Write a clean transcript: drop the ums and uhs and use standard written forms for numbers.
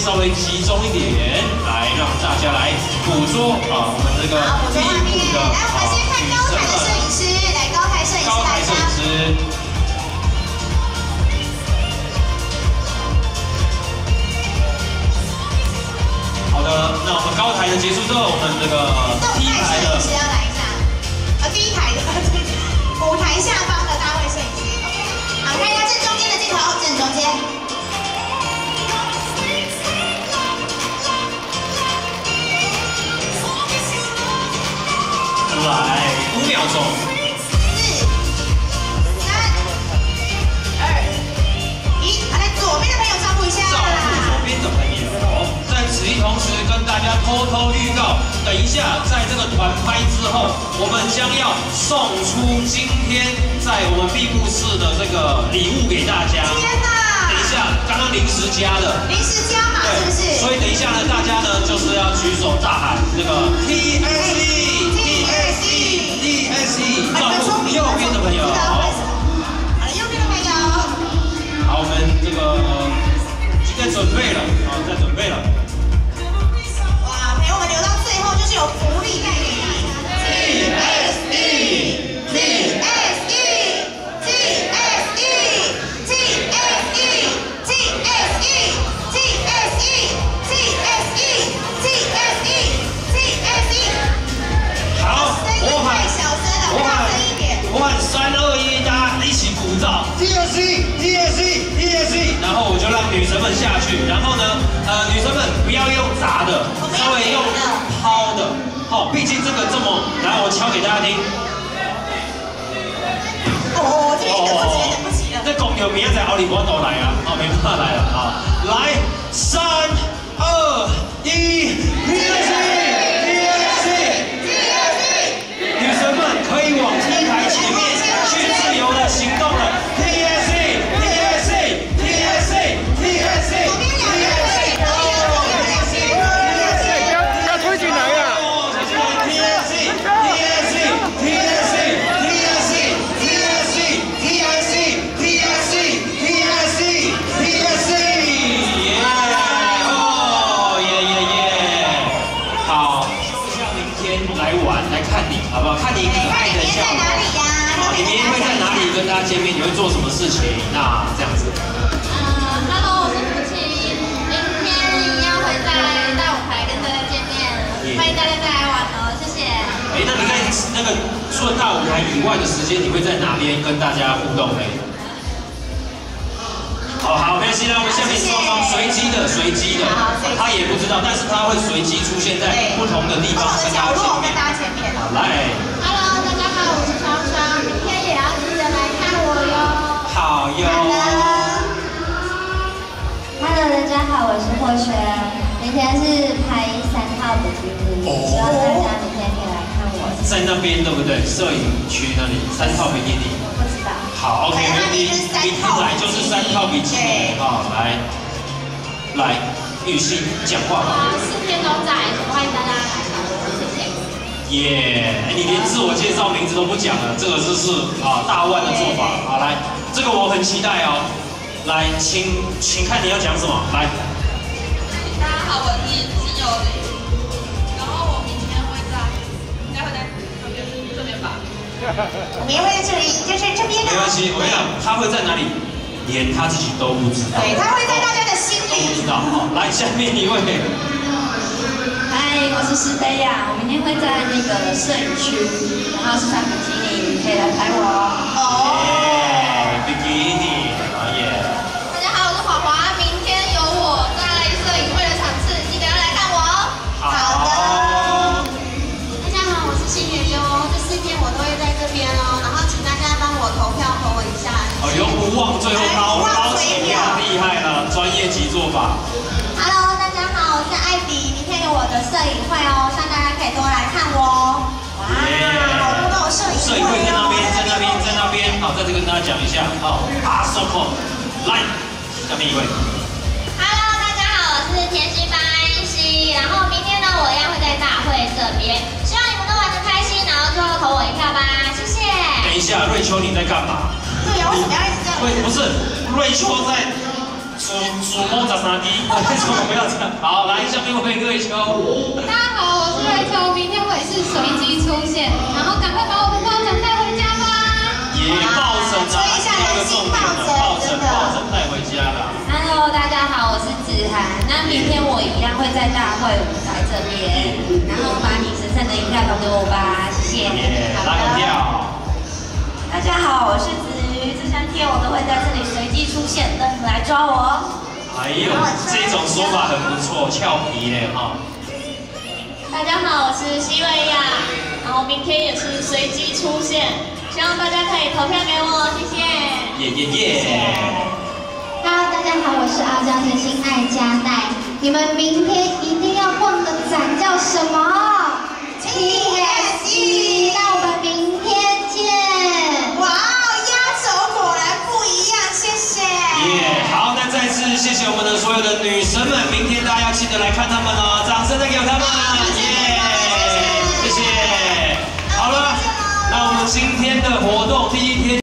稍微集中一点，来让大家来捕捉我们这个第一步的来，我们先看高台的摄影师，来高台摄影师， 高台摄影师。好的，那我们高台的结束之后，我们这个第一排的摄影师要来一下，第一排的舞台下方的大位摄影师 ，OK， 好，看一下正中间的镜头，正中间。 来5秒钟 ，4、3、2、1，好，来左边的朋友照顾一下。 照顾左边的朋友。在此一同时，跟大家偷偷预告，等一下在这个团拍之后，我们将要送出今天在我们闭幕式的这个礼物给大家。 天哪！ 等一下，刚刚临时加的。 临时加码是不是？ 所以等一下呢，大家呢就是要举手大喊那个 TSE。 照顾右边的朋友，好的， 右边的朋友， 好，我们这个在准备了，在准备了。 哇，朋友们留到最后就是有福利带给大家。 我喊3、2、1，大家一起鼓噪 TSE， 然后我就让女神们下去，然后呢，女神们不要用砸的，稍微用抛的，毕竟这个这么，来我敲给大家听。 这个等不及了。 这公牛明仔载奥利我都来啊，没办法来了啊，来3、2、1 ，TSE。 女神们可以往 T 台前面去自由的行动了。TSE， 不要推进来呀！ 好，就像明天来玩来看你，好不好？看你可爱的笑容。你明天会在哪里跟大家见面？你会做什么事情？那这样子。 Hello， 我是福琪，明天一样会在大舞台跟大家见面，欢迎大家再来玩哦，谢谢。 那你在那个除了大舞台以外的时间，你会在哪边跟大家互动呢？好，没关系啦，我们下面双方随机的，他也不知道，但是他会随机出现在不同的地方跟大家见面。好，来。 Hello， 大家好，我是双双，明天也要记得来看我哟。 好哟。 Hello， 大家好，我是霍璇，明天是拍3套比基尼，希望大家明天可以来看我。 在那边对不对？摄影区那里3套比基尼。 不知道。 好 ，OK， 没问题。明天来就是3套比基尼，来，玉溪讲话吧。 4天都在，欢迎大家来看我，谢谢。 耶，你连自我介绍名字都不讲了，这个就是大腕的做法。好，来，这个我很期待哦。来，请看你要讲什么，来。 大家好，我是金友玲，然后我明天会在，应该会在这边吧。 我们也会在这里，就是这边的。 没关系，我跟你讲，他会在哪里，连他自己都不知道。 对，他会在大家的心里。 不知道。好，来，下面一位。 嗨，我是施菲亚，我明天会在那个摄影区，然后是穿比基尼，可以来拍我哦。 比基尼，耶。 大家好，我是华华，明天有我在摄影会的场次，记得要来看我哦。 好的。 大家好，我是新月优，这4天我都会在这边哦，然后请大家帮我投票投我一下。 永不忘最后高起跳，厉害了，专业级做法。 Hello， 大家好，我是艾迪，明天有我的摄影会哦，希望大家可以多来看我哦。 哇，好多都有摄影会在那边，好，在这跟大家讲一下，circle， 来，下面一位。 Hello， 大家好，我是甜心班安熙，然后明天呢，我一样会在大会这边，希望你们都玩得开心，然后最后投我一票吧，谢谢。 等一下，瑞秋你在干嘛？ 对呀，为什么要一直这样？ 不是，瑞秋在准数摸十三支，为什么不要这样？好，来下面会各位球。 大家好，我是瑞秋，明天我也是随机出现，然后赶快把我的抱枕带回家吧。 也抱枕啊，这个重点了，抱枕带回家了。 Hello， 大家好，我是子涵。那明天我一样会在大会舞台这边，然后把你神圣的一票投给我吧，谢谢。 拉个票。 大家好，我是子瑜，这3天我都会在这里随机出现，等你们来抓我。 哎呦，这种说法很不错，俏皮嘞哈。 大家好，我是西维亚，然后明天也是随机出现，希望大家可以投票给我，谢谢。 Hello， 大家好，我是傲娇甜心爱加奈。你们明天一定要逛的展叫什么 ？TSE。那我们明天见。哇哦，压轴果然不一样，谢谢。 好，那再次谢谢我们的所有的女神们，明天大家要记得来看她们哦，掌声再给她们，谢谢。好了，那我们今天的活动第1天。